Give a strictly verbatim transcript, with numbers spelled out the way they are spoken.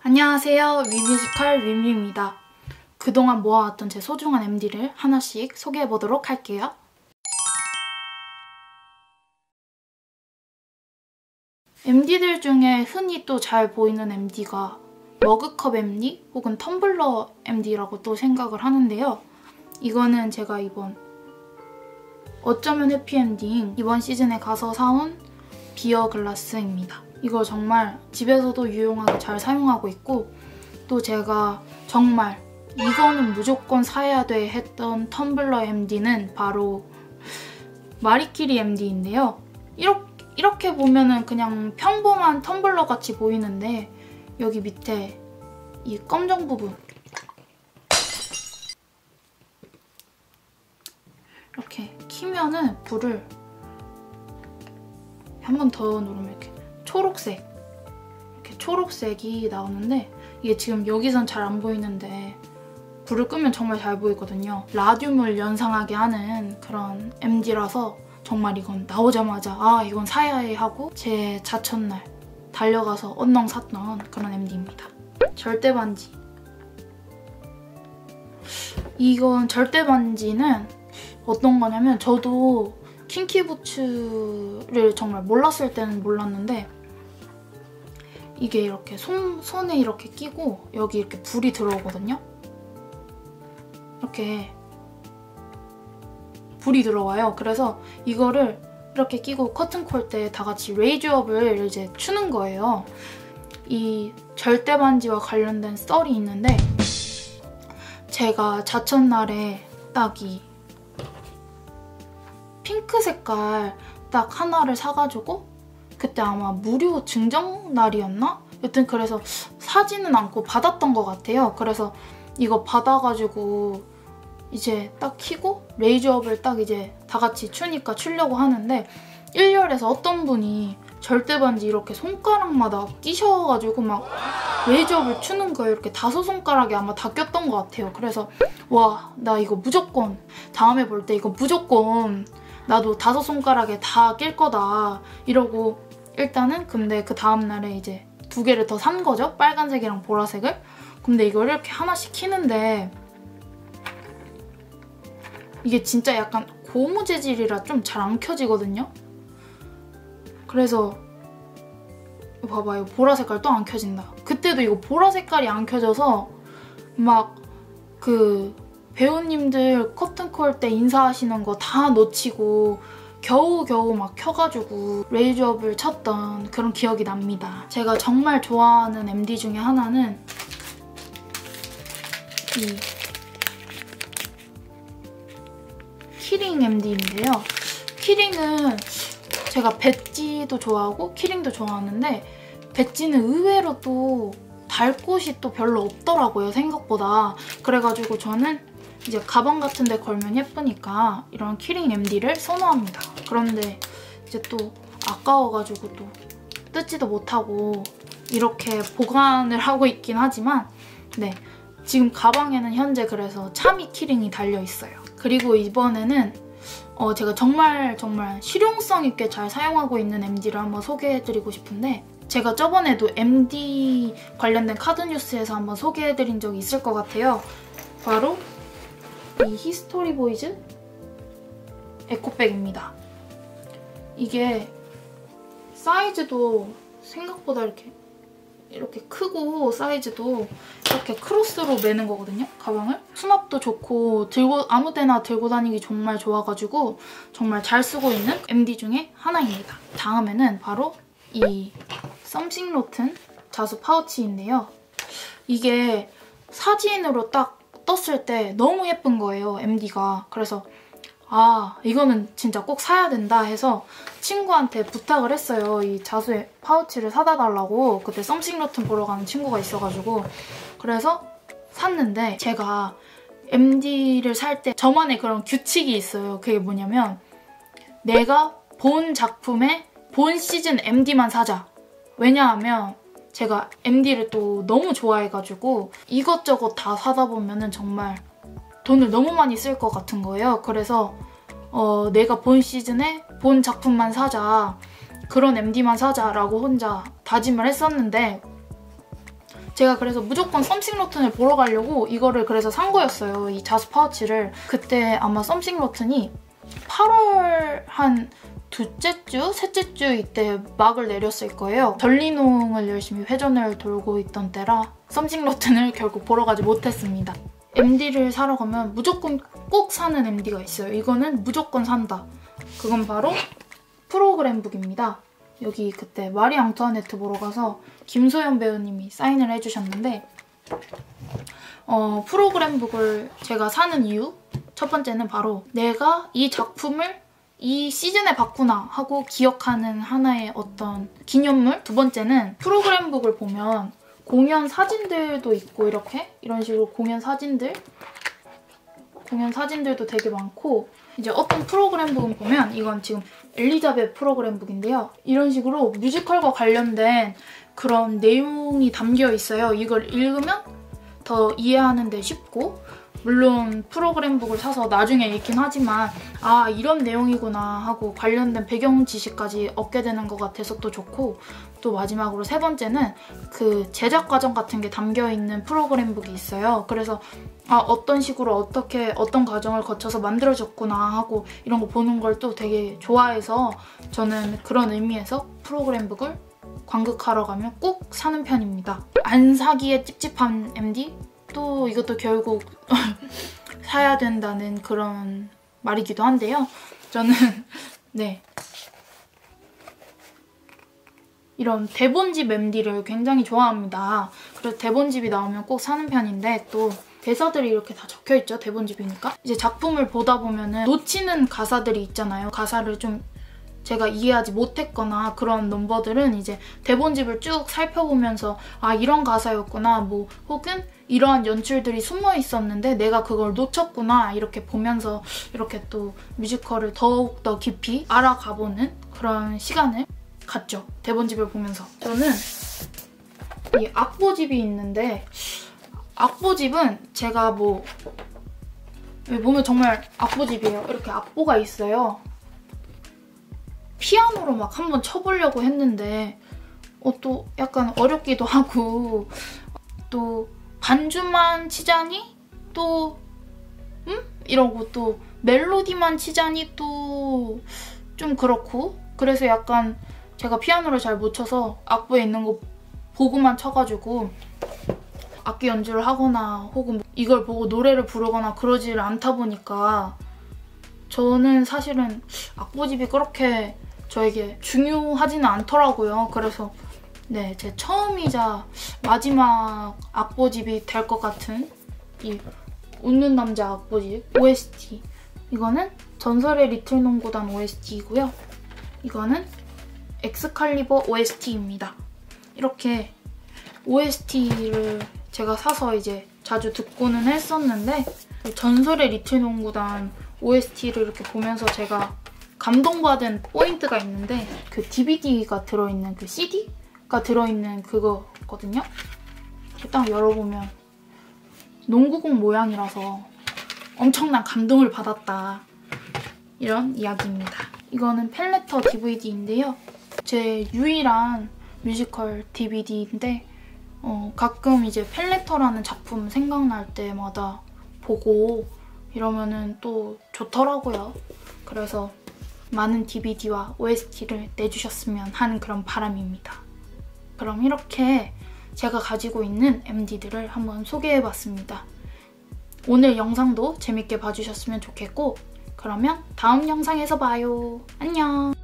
안녕하세요. 위뮤지컬 위뮤입니다. 그동안 모아왔던 제 소중한 엠디를 하나씩 소개해보도록 할게요. 엠디들 중에 흔히 또 잘 보이는 엠디가 머그컵 엠디 혹은 텀블러 엠디라고 또 생각을 하는데요. 이거는 제가 이번 어쩌면 해피엔딩 이번 시즌에 가서 사온 비어 글라스입니다. 이거 정말 집에서도 유용하게 잘 사용하고 있고, 또 제가 정말 이거는 무조건 사야 돼 했던 텀블러 엠디는 바로 마리키리 엠디인데요. 이렇게, 이렇게 보면은 그냥 평범한 텀블러 같이 보이는데 여기 밑에 이 검정 부분 이렇게 키면은 불을 한 번 더 누르면 이렇게 초록색, 이렇게 초록색이 나오는데 이게 지금 여기선 잘 안 보이는데 불을 끄면 정말 잘 보이거든요. 라듐을 연상하게 하는 그런 엠디라서 정말 이건 나오자마자 아 이건 사야 해 하고 제 자천날 달려가서 언능 샀던 그런 엠디입니다. 절대반지. 이건 절대반지는 어떤 거냐면, 저도 킹키부츠를 정말 몰랐을 때는 몰랐는데 이게 이렇게 손, 손에 이렇게 끼고 여기 이렇게 불이 들어오거든요. 이렇게 불이 들어와요. 그래서 이거를 이렇게 끼고 커튼콜 때 다 같이 레이즈업을 이제 추는 거예요. 이 절대반지와 관련된 썰이 있는데, 제가 자천날에 딱 이 핑크 색깔 딱 하나를 사가지고 그때 아마 무료 증정 날이었나? 여튼 그래서 사지는 않고 받았던 것 같아요. 그래서 이거 받아가지고 이제 딱 켜고 레이저업을 딱 이제 다 같이 추니까 추려고 하는데, 일렬에서 어떤 분이 절대반지 이렇게 손가락마다 끼셔가지고 막 레이저업을 추는 거예요. 이렇게 다섯 손가락에 아마 다 꼈던 것 같아요. 그래서 와, 나 이거 무조건 다음에 볼 때 이거 무조건 나도 다섯 손가락에 다 낄 거다 이러고, 일단은 근데 그 다음날에 이제 두 개를 더 산 거죠. 빨간색이랑 보라색을. 근데 이걸 이렇게 하나씩 키는데 이게 진짜 약간 고무 재질이라 좀 잘 안 켜지거든요. 그래서 봐봐요. 보라 색깔 또 안 켜진다. 그때도 이거 보라 색깔이 안 켜져서 막 그 배우님들 커튼콜 때 인사하시는 거 다 놓치고 겨우겨우 막 켜가지고 레이저업을 쳤던 그런 기억이 납니다. 제가 정말 좋아하는 엠디 중에 하나는 이 키링 엠디인데요. 키링은 제가 배지도 좋아하고 키링도 좋아하는데, 배지는 의외로 또 달 곳이 또 별로 없더라고요, 생각보다. 그래가지고 저는 이제 가방 같은 데 걸면 예쁘니까 이런 키링 엠디를 선호합니다. 그런데 이제 또 아까워가지고 또 뜯지도 못하고 이렇게 보관을 하고 있긴 하지만, 네, 지금 가방에는 현재 그래서 차미 키링이 달려있어요. 그리고 이번에는 어, 제가 정말 정말 실용성 있게 잘 사용하고 있는 엠디를 한번 소개해드리고 싶은데, 제가 저번에도 엠디 관련된 카드 뉴스에서 한번 소개해드린 적이 있을 것 같아요. 바로 이 히스토리 보이즈 에코백입니다. 이게 사이즈도 생각보다 이렇게 이렇게 크고, 사이즈도 이렇게 크로스로 매는 거거든요, 가방을. 수납도 좋고 들고 아무 데나 들고 다니기 정말 좋아가지고 정말 잘 쓰고 있는 엠디 중에 하나입니다. 다음에는 바로 이 썸씽 로튼 자수 파우치인데요. 이게 사진으로 딱 떴을 때 너무 예쁜 거예요, 엠디가. 그래서 아, 이거는 진짜 꼭 사야 된다 해서 친구한테 부탁을 했어요. 이 자수의 파우치를 사다 달라고. 그때 썸씽 로튼 보러 가는 친구가 있어가지고. 그래서 샀는데, 제가 엠디를 살 때 저만의 그런 규칙이 있어요. 그게 뭐냐면, 내가 본 작품의 본 시즌 엠디만 사자. 왜냐하면 제가 엠디를 또 너무 좋아해가지고 이것저것 다 사다 보면은 정말 돈을 너무 많이 쓸 것 같은 거예요. 그래서 어, 내가 본 시즌에 본 작품만 사자, 그런 엠디만 사자라고 혼자 다짐을 했었는데, 제가 그래서 무조건 썸씽 로튼을 보러 가려고 이거를 그래서 산 거였어요. 이 자수 파우치를. 그때 아마 썸씽 로튼이 팔월 한 둘째 주? 셋째 주 이때 막을 내렸을 거예요. 전리농을 열심히 회전을 돌고 있던 때라 썸씽 로튼을 결국 보러 가지 못했습니다. 엠디를 사러 가면 무조건 꼭 사는 엠디가 있어요. 이거는 무조건 산다. 그건 바로 프로그램북입니다. 여기 그때 마리 앙투아네트 보러 가서 김소연 배우님이 사인을 해주셨는데 어, 프로그램북을 제가 사는 이유 첫 번째는 바로 내가 이 작품을 이 시즌에 봤구나 하고 기억하는 하나의 어떤 기념물. 두 번째는 프로그램북을 보면 공연 사진들도 있고 이렇게 이런 식으로 공연 사진들 공연 사진들도 되게 많고 이제 어떤 프로그램북은 보면 이건 지금 엘리자벳 프로그램북인데요. 이런 식으로 뮤지컬과 관련된 그런 내용이 담겨 있어요. 이걸 읽으면 더 이해하는 데 쉽고 물론 프로그램북을 사서 나중에 읽긴 하지만 아 이런 내용이구나 하고 관련된 배경 지식까지 얻게 되는 것 같아서 또 좋고 또 마지막으로 세 번째는 그 제작 과정 같은 게 담겨있는 프로그램북이 있어요. 그래서 아 어떤 식으로 어떻게 어떤 과정을 거쳐서 만들어졌구나 하고 이런 거 보는 걸 또 되게 좋아해서 저는 그런 의미에서 프로그램북을 관극하러 가면 꼭 사는 편입니다. 안 사기에 찝찝한 엠디? 또 이것도 결국 사야 된다는 그런 말이기도 한데요. 저는 네 이런 대본집 엠디를 굉장히 좋아합니다. 그래서 대본집이 나오면 꼭 사는 편인데 또 대사들이 이렇게 다 적혀있죠. 대본집이니까. 이제 작품을 보다 보면은 놓치는 가사들이 있잖아요. 가사를 좀 제가 이해하지 못했거나 그런 넘버들은 이제 대본집을 쭉 살펴보면서 아 이런 가사였구나 뭐 혹은 이러한 연출들이 숨어 있었는데 내가 그걸 놓쳤구나 이렇게 보면서 이렇게 또 뮤지컬을 더욱더 깊이 알아가보는 그런 시간을 갖죠. 대본집을 보면서. 저는 이 악보집이 있는데 악보집은 제가 뭐 여기 보면 정말 악보집이에요. 이렇게 악보가 있어요. 피아노로 막 한번 쳐보려고 했는데 어, 또 약간 어렵기도 하고 또 반주만 치자니 또 음? 이러고 또 멜로디만 치자니 또 좀 그렇고 그래서 약간 제가 피아노를 잘 못 쳐서 악보에 있는 거 보고만 쳐가지고 악기 연주를 하거나 혹은 이걸 보고 노래를 부르거나 그러지를 않다 보니까 저는 사실은 악보집이 그렇게 저에게 중요하지는 않더라고요. 그래서 네, 제 처음이자 마지막 악보집이 될 것 같은 이 웃는 남자 악보집 오에스티. 이거는 전설의 리틀 농구단 오에스티이고요. 이거는 엑스칼리버 오에스티입니다. 이렇게 오에스티를 제가 사서 이제 자주 듣고는 했었는데 전설의 리틀 농구단 오에스티를 이렇게 보면서 제가 감동받은 포인트가 있는데 그 디비디가 들어있는 그 씨디가 들어있는 그거거든요. 딱 열어보면 농구공 모양이라서 엄청난 감동을 받았다. 이런 이야기입니다. 이거는 펠레터 디비디인데요. 제 유일한 뮤지컬 디비디인데 어, 가끔 이제 펠레터라는 작품 생각날 때마다 보고 이러면은 또 좋더라고요. 그래서 많은 디비디와 오에스티를 내주셨으면 하는 그런 바람입니다. 그럼 이렇게 제가 가지고 있는 엠디들을 한번 소개해봤습니다. 오늘 영상도 재밌게 봐주셨으면 좋겠고 그러면 다음 영상에서 봐요. 안녕!